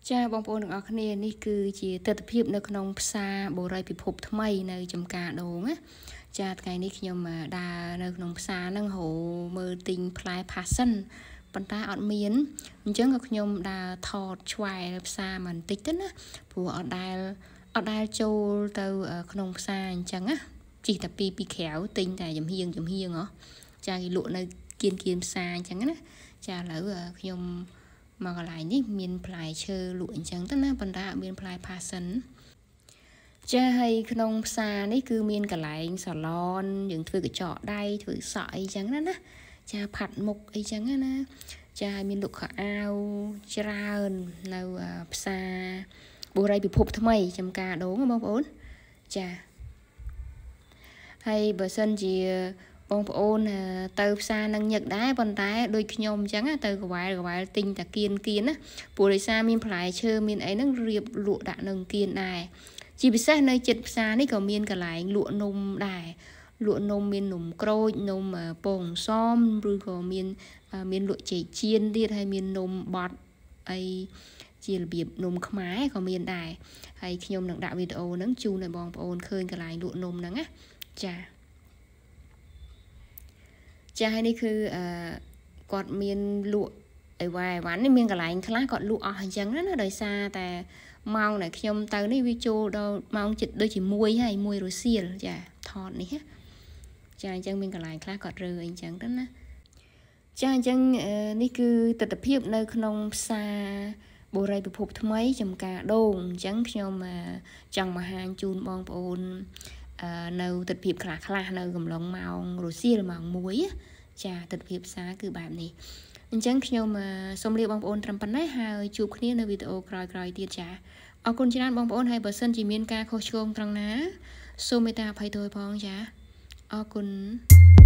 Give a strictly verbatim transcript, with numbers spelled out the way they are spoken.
Cha bong bóng ở khné ní cứ chỉ tật phiệpនៅក្នុងផ្សារបូរីពិភពថ្មីនៅចំការដូងណាចាថ្ងៃនេះខ្ញុំដើរនៅក្នុងផ្សារហ្នឹងហៅមើលទិញផ្លែផាសិនប៉ុន្តែអត់មានអញ្ចឹងក៏ខ្ញុំដើរថតឆ្វែលផ្សារបន្តិចទៅណាព្រោះអត់ដែលអត់ដែលចូលទៅក្នុងផ្សារអញ្ចឹងណាជីតែពីពីក្រៅទិញតែចំហៀងចំហៀងហ៎ចាគេលក់នៅគៀនគៀនផ្សារអញ្ចឹងណាចាឥឡូវខ្ញុំមកកន្លែងនេះមានផ្លែឈើលក់អញ្ចឹងទៅណាប៉ុន្តែអត់មានផ្លែផាសិនចាហើយក្នុងផ្សារនេះគឺមានកន្លែងសាឡនយើងធ្វើកញ្ចក់ដៃធ្វើសក់អីចឹងណាណាចាផាត់មុខអីចឹងណាចាមានលក់ខោអាវច្រើននៅផ្សារបូរីពិភពថ្មីចំការដូងបងប្អូនចាហើយបើសិនជាបងប្អូនទៅផ្សារនឹងញឹកដែរប៉ុន្តែដូចខ្ញុំអញ្ចឹងទៅកវ៉ែលកវ៉ែលទិញតាគៀនគៀនណាព្រោះដោយសារមានផ្លែឈើមានអីហ្នឹងរៀបលក់ដាក់នឹងគៀនដែរជាពិសេសនៅជិតផ្សារនេះក៏មានកន្លែងលក់នំដែរលក់នំមាននំក្រូចនំពងសមឬក៏មានមានលក់ចេកចៀនទៀតហើយមាននំបត់អីជារបៀបនំខ្មែរក៏មានដែរហើយខ្ញុំនឹងដាក់វីដេអូហ្នឹងជូនឲ្យបងប្អូនឃើញកន្លែងលក់នំហ្នឹងណាចាចាហើយនេះគឺអឺគាត់មានលក់អីវ៉ាអីវ៉ាន់នេះមានកន្លែងខ្លះគាត់លក់អស់អញ្ចឹងណាដោយសារតែម៉ោងដែលខ្ញុំទៅនេះវាចូលដល់ម៉ោងជិតដូចជាមួយហើយមួយរសៀលចាថតនេះចាអញ្ចឹងមានកន្លែងខ្លះគាត់រើអញ្ចឹងទៅណាចាអញ្ចឹងនេះគឺទស្សនវិជ្ជានៅក្នុងផ្សារបូរីពិភពថ្មីចំការដូងអញ្ចឹងខ្ញុំចង់បង្ហាញជូនបងប្អូននៅទស្សនវិជ្ជាខ្លះខ្លះនៅកំឡុងម៉ោងរសៀលម៉ោងមួយចាទស្សនវិជ្ជាផ្សារគឺបែបនេះអញ្ចឹងខ្ញុំសូមលាបងប្អូនត្រឹមប៉ុណ្ណេះហើយជួបគ្នានៅវីដេអូក្រោយៗទៀតចាអរគុណច្រើនបងប្អូនហើយបើសិនជាមានការខុសឆ្គងត្រង់ណាសូមមេត្តាអភ័យទោសផងចាអរគុណ